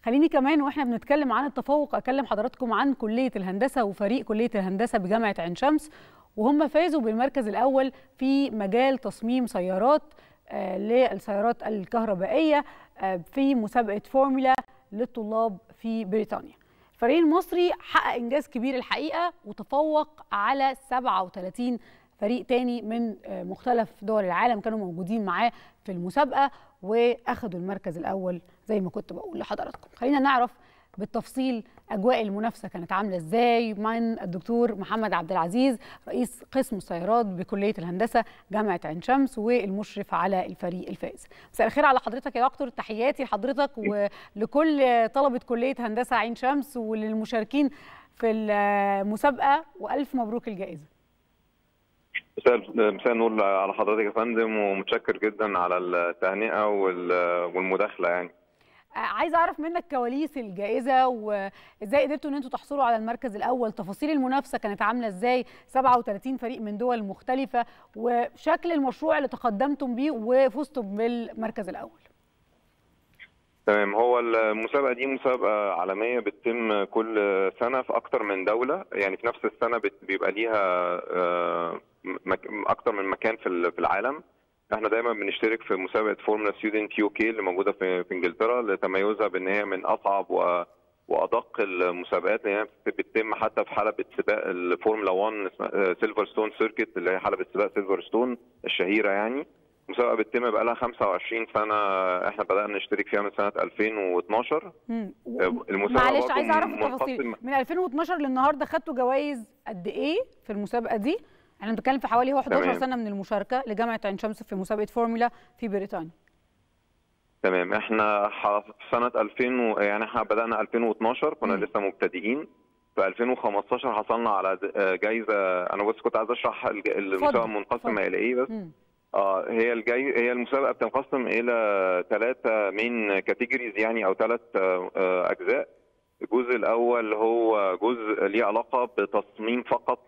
خليني كمان واحنا بنتكلم عن التفوق اكلم حضراتكم عن كلية الهندسة وفريق كلية الهندسة بجامعة عين شمس، وهم فازوا بالمركز الأول في مجال تصميم سيارات للسيارات الكهربائية في مسابقة فورمولا للطلاب في بريطانيا. الفريق المصري حقق إنجاز كبير الحقيقة وتفوق على 37 فريق تاني من مختلف دول العالم كانوا موجودين معاه في المسابقة واخدوا المركز الأول زي ما كنت بقول لحضراتكم. خلينا نعرف بالتفصيل أجواء المنافسة كانت عاملة إزاي من الدكتور محمد عبد العزيز رئيس قسم السيارات بكلية الهندسة جامعة عين شمس والمشرف على الفريق الفائز. مساء الخير على حضرتك يا دكتور، تحياتي لحضرتك ولكل طلبة كلية هندسة عين شمس وللمشاركين في المسابقة، وألف مبروك الجائزة. مساء النور على حضرتك يا فندم، ومتشكر جدا على التهنئة والمداخلة. يعني عايزه اعرف منك كواليس الجائزه وازاي قدرتوا ان انتوا تحصلوا على المركز الاول، تفاصيل المنافسه كانت عامله ازاي، 37 فريق من دول مختلفه، وشكل المشروع اللي تقدمتم بيه وفزتم بالمركز الاول. تمام. هو المسابقة دي مسابقة عالمية بتتم كل سنة في أكتر من دولة، يعني في نفس السنة بيبقى ليها أكتر من مكان في العالم. احنا دايما بنشترك في مسابقه فورمولا ستودنت يو كي اللي موجوده في انجلترا، لتميزها بان هي من اصعب وادق المسابقات، لان هي بتتم حتى في حلبة سباق الفورمولا 1 سيلفر ستون سيركت، اللي هي حلبة سباق سيلفر ستون الشهيره. يعني المسابقه بتتم بقى لها 25 سنه، احنا بدانا نشترك فيها من سنه 2012. معلش عايز اعرف التفاصيل، من 2012 للنهارده خدتوا جوائز قد ايه في المسابقه دي؟ احنا بنتكلم في حوالي 11 سنه من المشاركه لجامعه عين شمس في مسابقه فورمولا في بريطانيا. تمام. احنا في سنه 2000 يعني احنا بدانا 2012 كنا لسه مبتدئين. في 2015 حصلنا على جايزه. انا بس كنت عايز اشرح المسابقه منقسمه الى ايه بس. هي المسابقه بتنقسم الى 3 مين كاتيجوريز، يعني او 3 اجزاء. الجزء الاول هو جزء ليه علاقه بتصميم فقط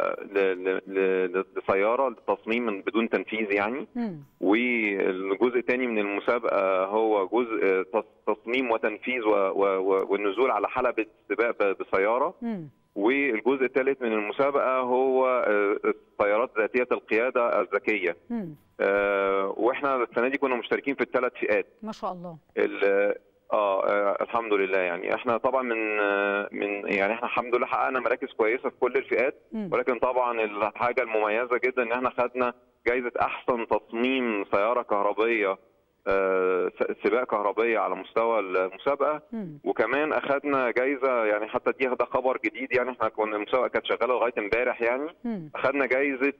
لسياره، لتصميم بدون تنفيذ يعني. والجزء الثاني من المسابقه هو جزء تصميم وتنفيذ والنزول على حلبة سباق بسياره. والجزء الثالث من المسابقه هو السيارات ذاتيه القياده الذكيه. واحنا السنه دي كنا مشتركين في ال3 فئات. ما شاء الله. الحمد لله. يعني احنا طبعا يعني احنا الحمد لله حققنا مراكز كويسه في كل الفئات، ولكن طبعا الحاجه المميزه جدا ان احنا خدنا جائزه احسن تصميم سياره كهربيه، سباق كهربيه على مستوى المسابقه. وكمان اخذنا جائزه، يعني حتى ده خبر جديد، يعني احنا كنا المسابقه كانت شغاله لغايه امبارح، يعني اخذنا جائزه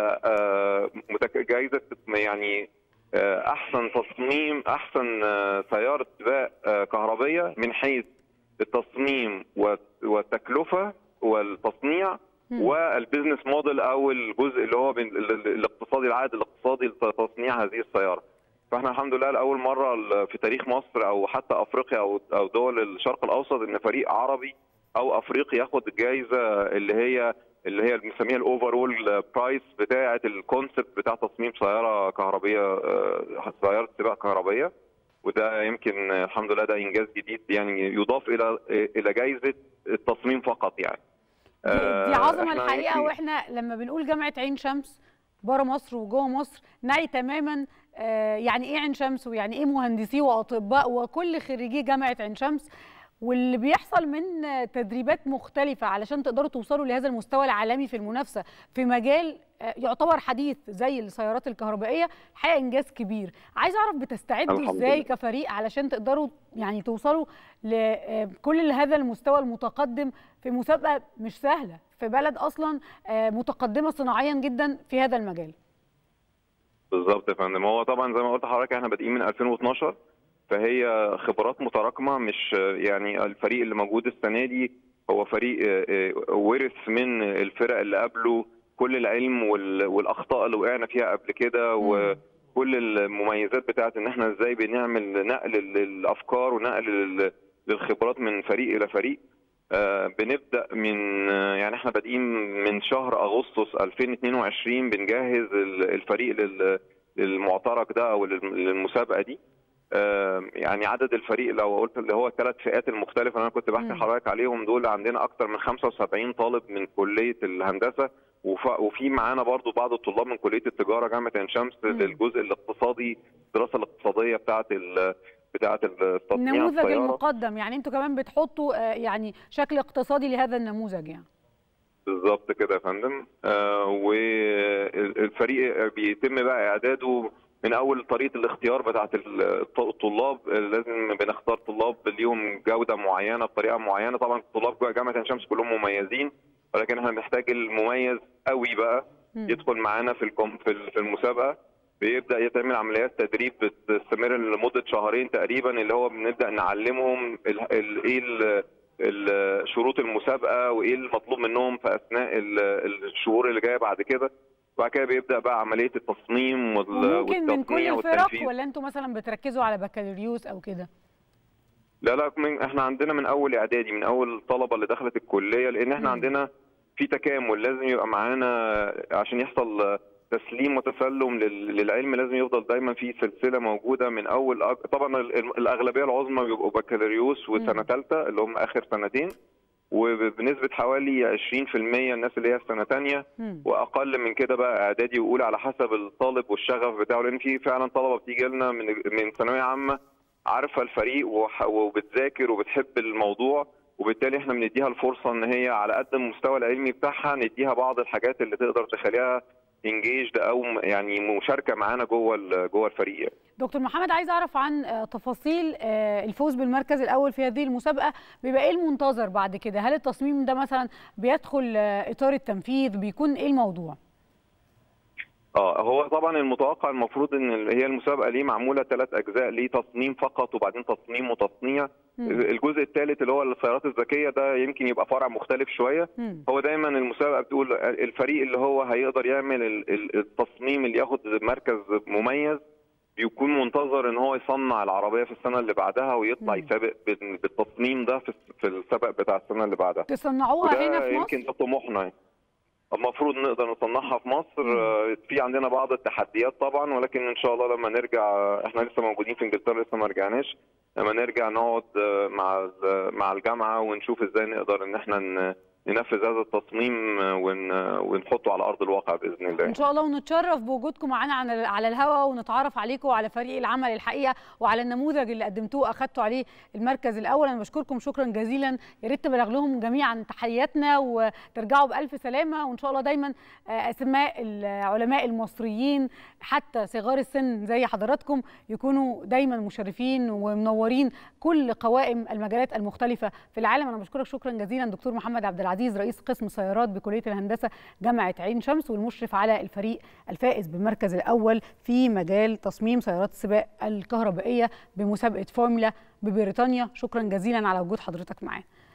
يعني احسن تصميم، احسن سياره سباق كهربيه من حيث التصميم والتكلفه والتصنيع والبيزنس موديل، او الجزء اللي هو الاقتصادي، العائد الاقتصادي لتصنيع هذه السياره. فاحنا الحمد لله لاول مره في تاريخ مصر او حتى افريقيا او دول الشرق الاوسط ان فريق عربي او افريقي ياخد الجائزه اللي هي بنسميها الاوفرول برايس بتاعه الكونسبت بتاع تصميم سياره كهربيه، سياره سباق كهربيه. وده يمكن الحمد لله ده انجاز جديد، يعني يضاف الى جائزه التصميم فقط. يعني دي عظمه الحقيقه. واحنا لما بنقول جامعه عين شمس بره مصر وجوه مصر نعي تماما يعني ايه عين شمس، ويعني ايه مهندسي واطباء وكل خريجي جامعه عين شمس، واللي بيحصل من تدريبات مختلفة علشان تقدروا توصلوا لهذا المستوى العالمي في المنافسة في مجال يعتبر حديث زي السيارات الكهربائية. حقيقة إنجاز كبير. عايز أعرف بتستعدوا إزاي كفريق علشان تقدروا يعني توصلوا لكل هذا المستوى المتقدم في مسابقة مش سهلة في بلد أصلا متقدمة صناعيا جدا في هذا المجال. بالظبط يا فندم. هو طبعا زي ما قلت لحضرتك احنا بادئين من 2012، فهي خبرات متراكمه. مش يعني الفريق اللي موجود السنه دي هو فريق ورث من الفرق اللي قبله كل العلم والاخطاء اللي وقعنا فيها قبل كده، وكل المميزات بتاعت ان احنا ازاي بنعمل نقل للافكار ونقل للخبرات من فريق الى فريق. بنبدا من يعني احنا بادئين من شهر اغسطس 2022 بنجهز الفريق للمعترك ده او للمسابقه دي. يعني عدد الفريق لو قلت اللي هو الثلاث فئات المختلفه اللي انا كنت بحكي لحضرتك عليهم دول، عندنا اكثر من 75 طالب من كليه الهندسه، وفي معانا برضو بعض الطلاب من كليه التجاره جامعه عين شمس للجزء الاقتصادي، الدراسه الاقتصاديه بتاعه التصنيع النموذج السيارة. المقدم، يعني انتوا كمان بتحطوا يعني شكل اقتصادي لهذا النموذج يعني. بالظبط كده يا فندم. والفريق بيتم بقى اعداده من اول طريقه الاختيار بتاعه الطلاب. لازم بنختار طلاب ليهم جوده معينه بطريقه معينه. طبعا طلاب جامعه عين شمس كلهم مميزين، ولكن احنا بنحتاج المميز قوي بقى يدخل معانا في المسابقه. بيبدا يتعمل عمليات تدريب بتستمر لمده شهرين تقريبا، اللي هو بنبدا نعلمهم ايه شروط المسابقه وايه المطلوب منهم في اثناء الشهور اللي جايه بعد كده. وبعد كده بيبدا بقى عمليه التصميم ممكن من كل والتصنيع الفرق، والتنفيذ. ولا انتوا مثلا بتركزوا على بكالوريوس او كده؟ لا احنا عندنا من اول اعدادي، من اول الطلبه اللي دخلت الكليه، لان احنا عندنا في تكامل. لازم يبقى معانا عشان يحصل تسليم وتسلم للعلم، لازم يفضل دايما في سلسله موجوده من اول. طبعا الاغلبيه العظمى بيبقوا بكالوريوس وسنه ثالثه اللي هم اخر سنتين، وبنسبه حوالي 20% الناس اللي هي في سنه ثانيه، واقل من كده بقى اعدادي واولى على حسب الطالب والشغف بتاعه. لان في فعلا طلبه بتيجي لنا من ثانويه عامه عارفه الفريق وبتذاكر وبتحب الموضوع، وبالتالي احنا بنديها الفرصه ان هي على قد المستوى العلمي بتاعها نديها بعض الحاجات اللي تقدر تخليها انجيجد او يعني مشاركه معانا جوه الفريق. دكتور محمد، عايز اعرف عن تفاصيل الفوز بالمركز الاول في هذه المسابقه. بيبقى ايه المنتظر بعد كده؟ هل التصميم ده مثلا بيدخل اطار التنفيذ؟ بيكون ايه الموضوع؟ هو طبعا المتوقع المفروض ان هي المسابقه ليه معموله 3 اجزاء، ليه تصميم فقط وبعدين تصميم وتصنيع. الجزء الثالث اللي هو السيارات الذكيه ده يمكن يبقى فرع مختلف شويه. هو دايما المسابقه بتقول الفريق اللي هو هيقدر يعمل التصميم اللي ياخد مركز مميز بيكون منتظر ان هو يصنع العربيه في السنه اللي بعدها ويطلع يسابق بالتصميم ده في السباق بتاع السنه اللي بعدها. تصنعوها هنا في مصر؟ يمكن ده طموحنا يعني. المفروض نقدر نصنعها في مصر. في عندنا بعض التحديات طبعا، ولكن ان شاء الله لما نرجع، احنا لسه موجودين في انجلترا لسه ما رجعناش، لما نرجع نقعد مع الجامعه ونشوف ازاي نقدر ان احنا ننفذ هذا التصميم ونحطه على ارض الواقع باذن الله ان شاء الله. ونتشرف بوجودكم معانا على الهواء، ونتعرف عليكم وعلى فريق العمل الحقيقه وعلى النموذج اللي قدمتوه واخدتوا عليه المركز الاول. انا بشكركم شكرا جزيلا. يا ريت تبلغ لهم جميعا تحياتنا وترجعوا بالف سلامه، وان شاء الله دايما اسماء العلماء المصريين حتى صغار السن زي حضراتكم يكونوا دايما مشرفين ومنورين كل قوائم المجالات المختلفه في العالم. انا بشكرك شكرا جزيلا دكتور محمد عبد العزيز، رئيس قسم سيارات بكليه الهندسه جامعه عين شمس، والمشرف على الفريق الفائز بالمركز الاول في مجال تصميم سيارات السباق الكهربائيه بمسابقه فورمولا ببريطانيا. شكرا جزيلا على وجود حضرتك معانا.